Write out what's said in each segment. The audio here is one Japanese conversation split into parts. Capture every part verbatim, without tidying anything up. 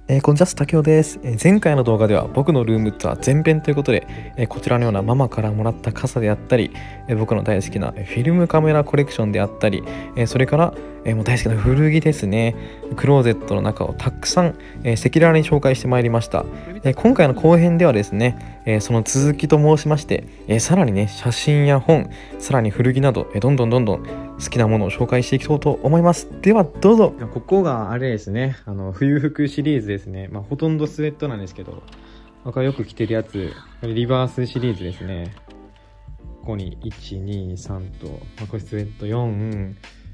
えー、こんにちは、竹雄です。えー、前回の動画では僕のルームツアー前編ということで、えー、こちらのようなママからもらった傘であったり、えー、僕の大好きなフィルムカメラコレクションであったり、えー、それから、えー、もう大好きな古着ですね、クローゼットの中をたくさん、えー、赤裸々に紹介してまいりました。えー、今回の後編ではですね、えー、その続きと申しまして、えー、さらにね、写真や本、さらに古着など、えー、どんどんどんどん好きなものを紹介していこうと思います。ではどうぞ。ここがあれですね、あの冬服シリーズですね。まあ、ほとんどスウェットなんですけど、僕がよく着てるやつ、これリバースシリーズですね。ここにいち、に、さんと、まあ、これスウェットよん、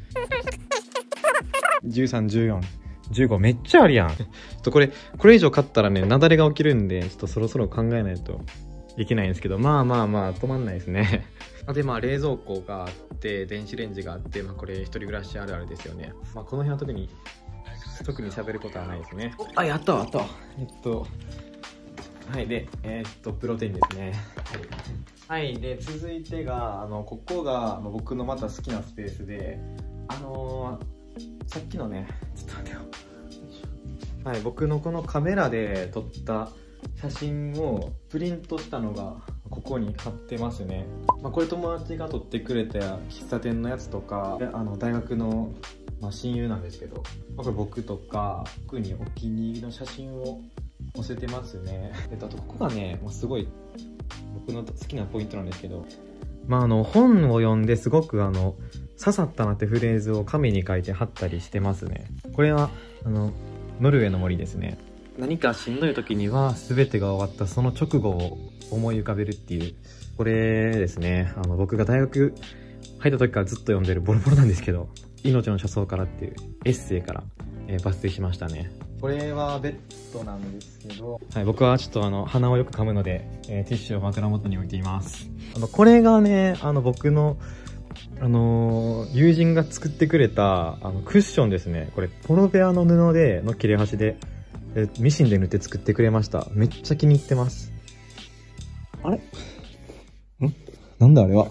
じゅうさん、じゅうよん、じゅうご、めっちゃあるやん。ちょっとこれ、これ以上買ったらね、雪崩が起きるんで、ちょっとそろそろ考えないといけないんですけど、まあまあまあ、止まんないですね。で、まあ、冷蔵庫があって、電子レンジがあって、まあ、これ、一人暮らしあるあるですよね。まあ、この辺は特に、特に喋ることはないですね。あ、やったわ、やったわ。えっと、はい、で、えー、っと、プロテインですね。はい、はい、で、続いてが、あの、ここが、まあ、僕のまた好きなスペースで、あのー、さっきのね、ちょっと待ってよ。はい、僕のこのカメラで撮った写真をプリントしたのがここに貼ってますね。まあ、これ友達が撮ってくれた喫茶店のやつとか、あの大学の、まあ、親友なんですけど、まあ、これ僕とか特にお気に入りの写真を載せてますね。えっと、あとここがね、もうすごい僕の好きなポイントなんですけど、まあ、あの本を読んですごくあの刺さったなってフレーズを紙に書いて貼ったりしてますね。これはあのノルウェーの森ですね。何かしんどい時には全てが終わったその直後を思い浮かべるっていう、これですね。あの僕が大学入った時からずっと読んでるボロボロなんですけど、命の車窓からっていうエッセイから、えー、抜粋しましたね。これはベッドなんですけど、はい、僕はちょっとあの鼻をよく噛むので、えー、ティッシュを枕元に置いています。あのこれがね、あの僕のあのー、友人が作ってくれたあのクッションですね。これポロベアの布での切れ端でえミシンで縫って作ってくれました。めっちゃ気に入ってます。あれんなんだあれは。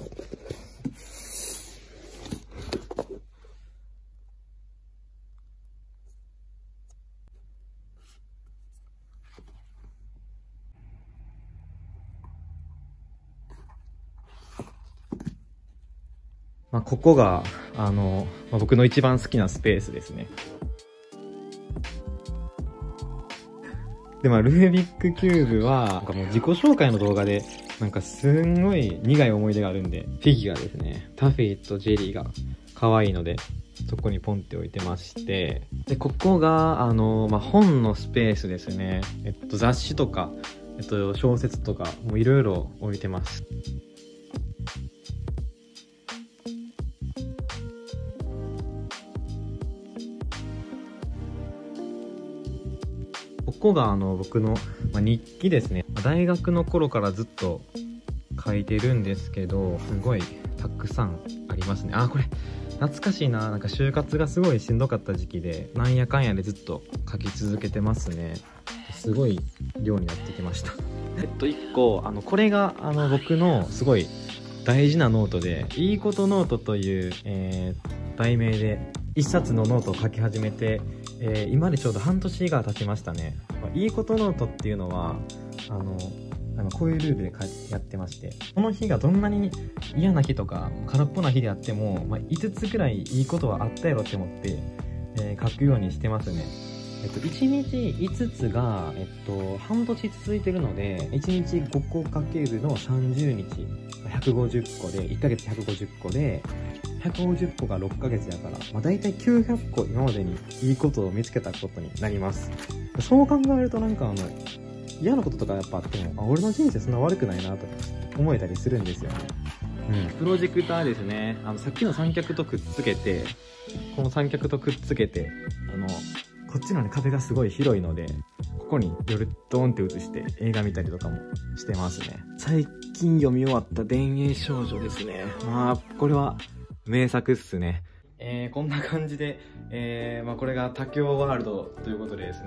まあ、ここがあの、まあ、僕の一番好きなスペースですね。で、まあ、ルービックキューブはなんかもう自己紹介の動画でなんかすんごい苦い思い出があるんで、フィギュアですね、タフィーとジェリーが可愛いのでそこにポンって置いてまして、でここがあの、まあ、本のスペースですね。えっと雑誌とか、えっと、小説とかもういろいろ置いてます。ここがあの僕の、まあ、日記ですね。大学の頃からずっと書いてるんですけど、すごいたくさんありますね。あ、これ懐かしいな。なんか就活がすごいしんどかった時期で、なんやかんやでずっと書き続けてますね。すごい量になってきました。えっといっこ、あのこれがあの僕のすごい大事なノートで、いいことノートという、えー、題名で一冊のノートを書き始めて、えー、今でちょうど半年が経ちましたね。いいことノートっていうのはあのあのこういうルールでやってまして、この日がどんなに嫌な日とか空っぽな日であっても、まあ、いつつくらいいいことはあったやろって思って、えー、書くようにしてますね。えっと、いちにちいつつが、えっと、半年続いてるので、いちにちごこかけるのさんじゅうにち、ひゃくごじゅっこで、いっかげつひゃくごじゅっこで、ひゃくごじゅっこがろっかげつだから、まあ、大体きゅうひゃっこ今までにいいことを見つけたことになります。そう考えるとなんかあの、嫌なこととかやっぱあっても、あ、俺の人生そんな悪くないなと思えたりするんですよね。うん。プロジェクターですね。あの、さっきの三脚とくっつけて、この三脚とくっつけて、あの、こっちのね、壁がすごい広いので、ここに夜ドーンって映して映画見たりとかもしてますね。最近読み終わった田園少女ですね。まあ、これは名作っすね。えー、こんな感じで、えー、まあこれが多京ワールドということでですね、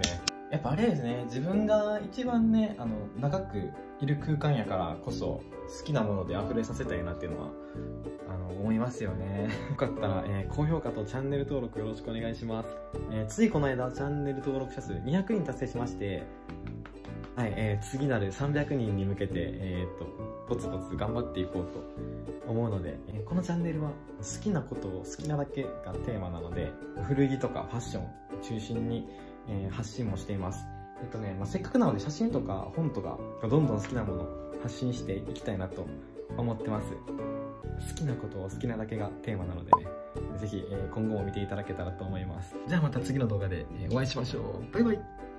やっぱあれですね、自分が一番ね、あの、長くいる空間やからこそ、好きなもので溢れさせたいなっていうのは、あの、思いますよね。よかったら、えー、高評価とチャンネル登録よろしくお願いします。えー、ついこの間、チャンネル登録者数にひゃくにん達成しまして、はい、えー、次なるさんびゃくにんに向けて、えー、っと、ポツポツ頑張っていこうと思うので、えー、このチャンネルは好きなことを好きなだけがテーマなので、古着とかファッションを中心に、えー、発信もしています。えっとね、まあ、せっかくなので写真とか本とかどんどん好きなものを発信していきたいなと思ってます。好きなことを好きなだけがテーマなのでね、ぜひ、えー、今後も見ていただけたらと思います。じゃあまた次の動画で、えー、お会いしましょう。バイバイ。